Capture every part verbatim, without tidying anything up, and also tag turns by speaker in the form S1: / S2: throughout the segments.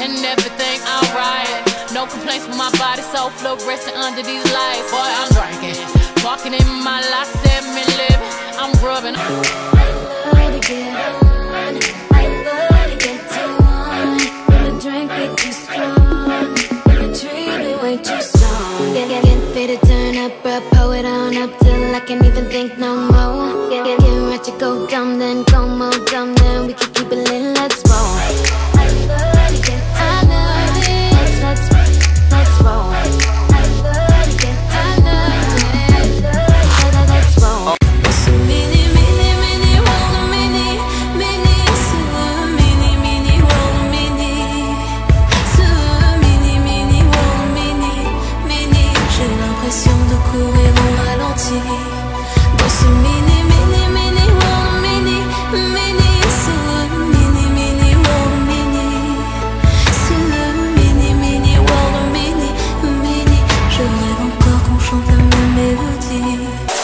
S1: and everything alright. No complaints with my body, so fluorescent under these lights. Boy, I'm drinking, walking in my life, seven living, I'm rubbing.
S2: I love to get on, I love to get too on. When the drink get too strong, when the treat be way too strong. Get, get, get fit to turn up, bro, pull it on up till I can't even think no more. Get, get, get ratchet, go dumb, then go more dumb, then we can keep it lit, let's roll. I love to get I love it, let's, let's, let's roll. I love to get I love it, I love it, let's roll. It's a mini, mini, mini, roll a mini, mini, so mini, mini, roll a mini, so mini, mini, roll a mini, mini. J'ai l'impression de courir au ralenti. Dans ce mini, mini, mini, roll a mini, mini, so mini, mini, roll a mini, so mini, mini, roll a mini, mini. Je rêve encore qu'on chante la même mélodie.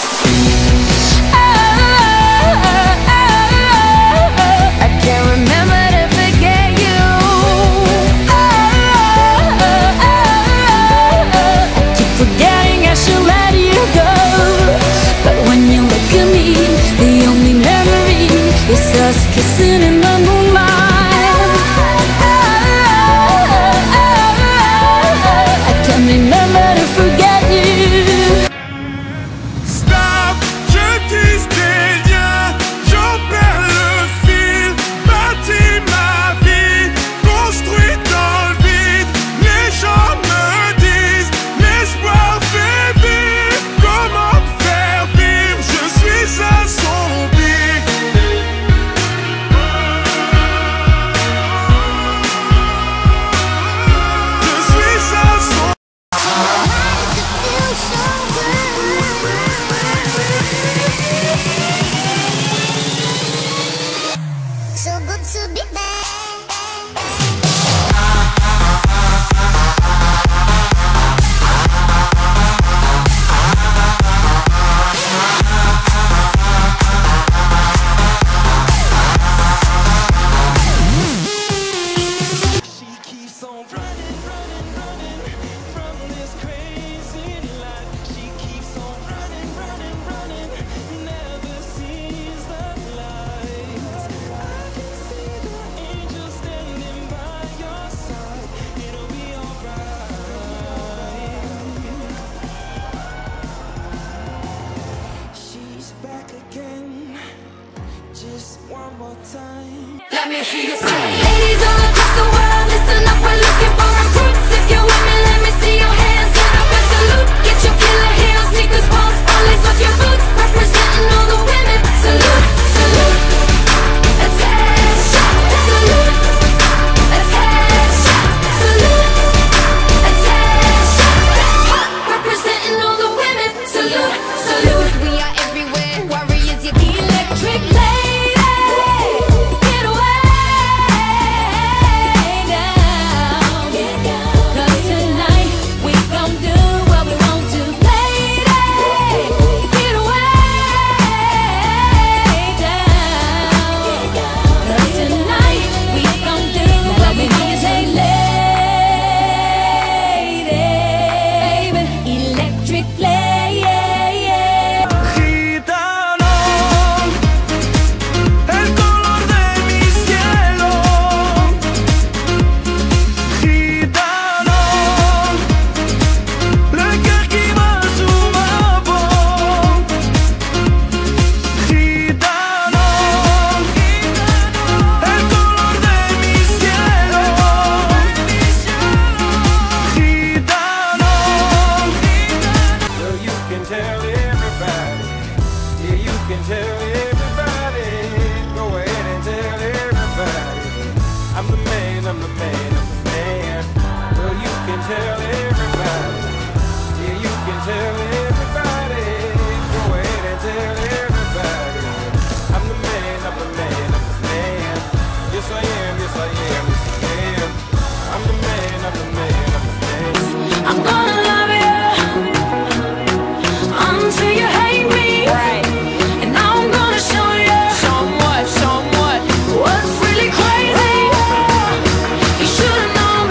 S2: I can't remember to forget you. I keep forgetting I should let you go. But when you look at me, the only memory is us kissing in the moonlight. I can't remember to forget you.
S3: Stop, je tisse des liens, j'en perds le fil. Bâtis ma vie, construite dans le vide. Les gens me disent, l'espoir fait vivre. Comment faire vivre, je suis assombri. Je suis assombri.
S4: So good to be back.
S3: She keeps on running, running, running from this crazy life. She keeps on running, running, running, never sees the light. I can see the angel standing by your side. It'll be alright. She's back again, just one more time.
S2: Let me hear you say. Ladies all across the world, listen up, we're looking for recruits. If you're women, let me see your hands. Get up and salute. Get your killer heels, sneakers, pumps, all lace off your boots. Representing all the women. Salute, salute. Attention, salute. Attention, salute. Attention. Representing all the women. Salute, salute. We are everywhere. Warriors, you electric lady. Get away now. Cause tonight we gon' do what we want to, lady. Get away now. Cause tonight we gon' do what we want to, lady. Electric lady.
S3: Gitano, el color de mi cielo. Gitano, le cœur qui bat sous ma peau. Gitano, el color de mi cielo. Gitano, well, you can tell everybody. Yeah, you can tell everybody. Go ahead and tell everybody. I'm the man, I'm the man, I'm the man. Well, you can tell everybody. Yeah, you can tell everybody. Go ahead and tell everybody. I'm the man, I'm the man, I'm the man. Yes, I am, yes, I am, yes, I am. I'm the man, I'm the man, I'm the man.
S2: I'm gonna love you until you hate me.
S1: Right.
S2: And I'm gonna show you
S1: Show 'em what, show 'em what.
S2: what's really crazy. You should've known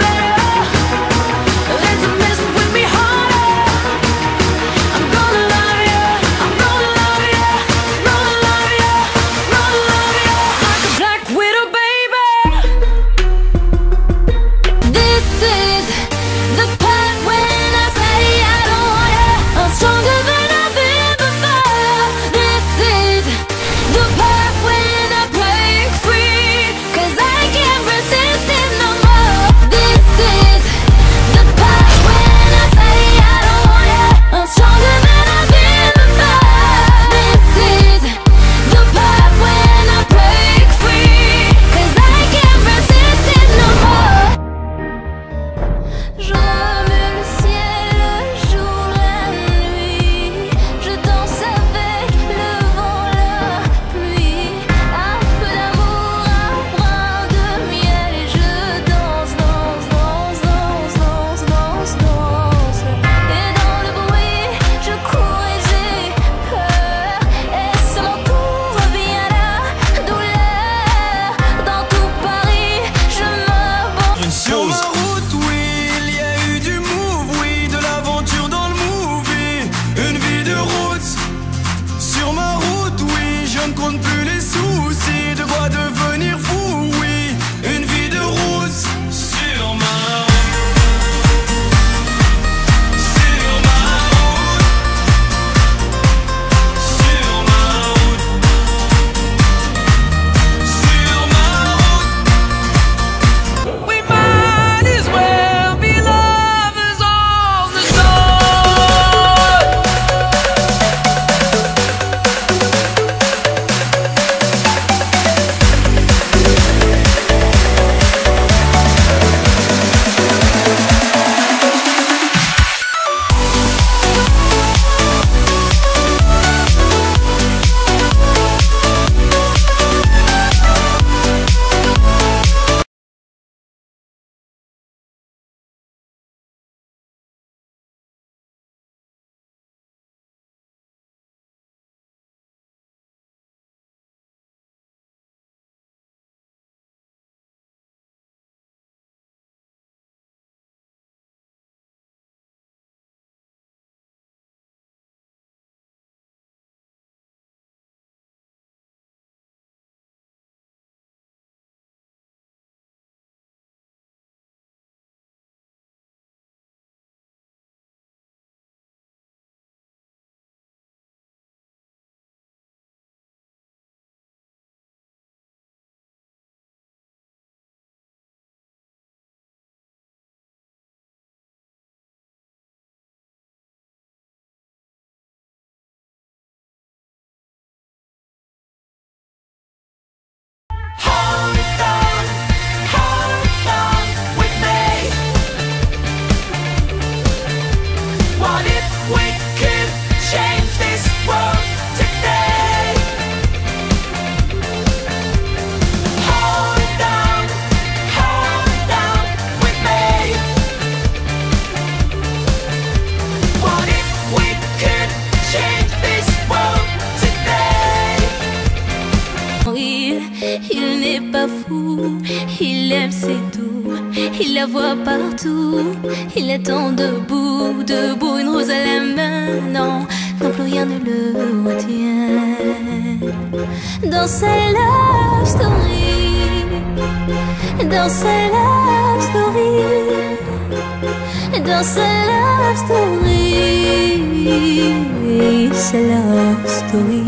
S2: la voit partout. Il attend debout, debout, une rose à la main. Non, non plus rien ne le retient. Dans sa love story, dans sa love story, dans sa love story, sa love story.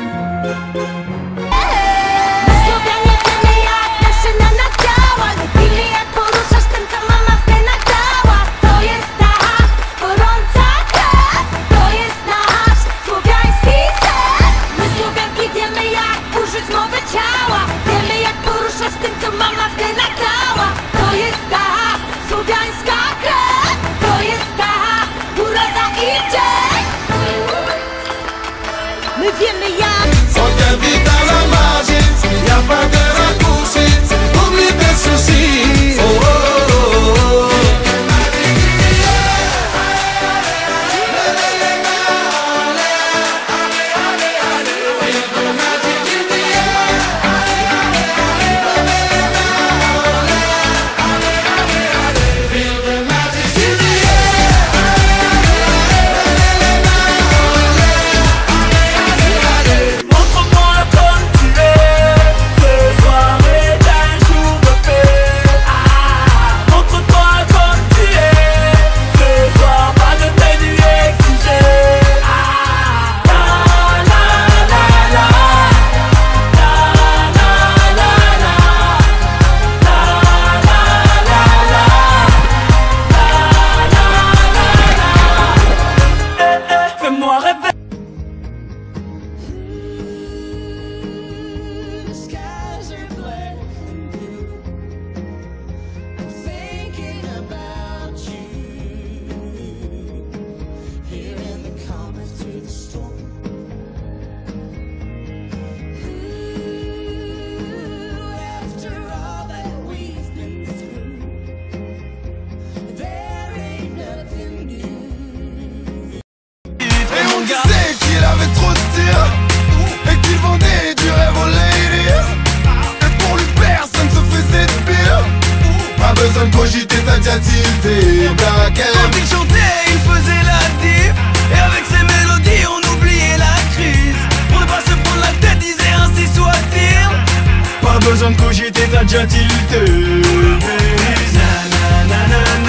S4: On t'invite à la magie, y'a pas de raccourci, oublie tes soucis. Oh, oh, oh, oh. Qu'il avait trop de tir et qu'il vendait du rêve aux ladies. Et pour lui personne se faisait de pire. Pas besoin de cogiter, t'as déjà tilté. Quand il chantait, il faisait la diff. Et avec ses mélodies, on oubliait la crise. Pour ne pas se prendre la tête, disait ainsi soit-il. Pas besoin de cogiter, t'as déjà tilté. Na, na, na, na, na.